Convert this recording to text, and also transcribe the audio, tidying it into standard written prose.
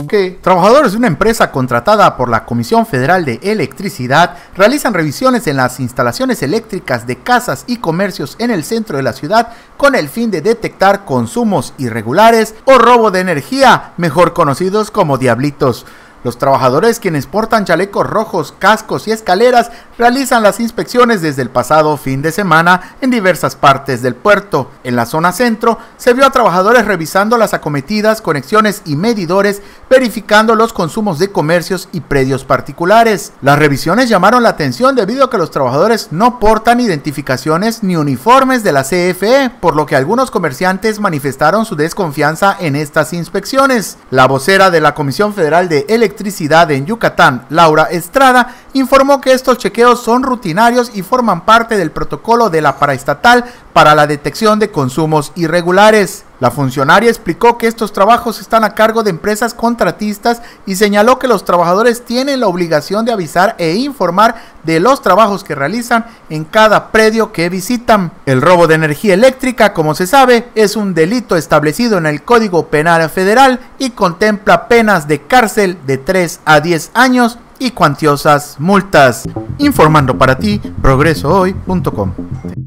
que trabajadores de una empresa contratada por la Comisión Federal de Electricidad realizan revisiones en las instalaciones eléctricas de casas y comercios en el centro de la ciudad con el fin de detectar consumos irregulares o robo de energía, mejor conocidos como diablitos. Los trabajadores, quienes portan chalecos rojos, cascos y escaleras, realizan las inspecciones desde el pasado fin de semana en diversas partes del puerto. En la zona centro se vio a trabajadores revisando las acometidas, conexiones y medidores, verificando los consumos de comercios y predios particulares. Las revisiones llamaron la atención debido a que los trabajadores no portan identificaciones ni uniformes de la CFE, por lo que algunos comerciantes manifestaron su desconfianza en estas inspecciones. La vocera de la Comisión Federal de Electricidad en Yucatán, Laura Estrada, informó que estos chequeos son rutinarios y forman parte del protocolo de la paraestatal para la detección de consumos irregulares. La funcionaria explicó que estos trabajos están a cargo de empresas contratistas y señaló que los trabajadores tienen la obligación de avisar e informar de los trabajos que realizan en cada predio que visitan. El robo de energía eléctrica, como se sabe, es un delito establecido en el Código Penal Federal y contempla penas de cárcel de 3 a 10 años y cuantiosas multas. Informando para ti, progresohoy.com.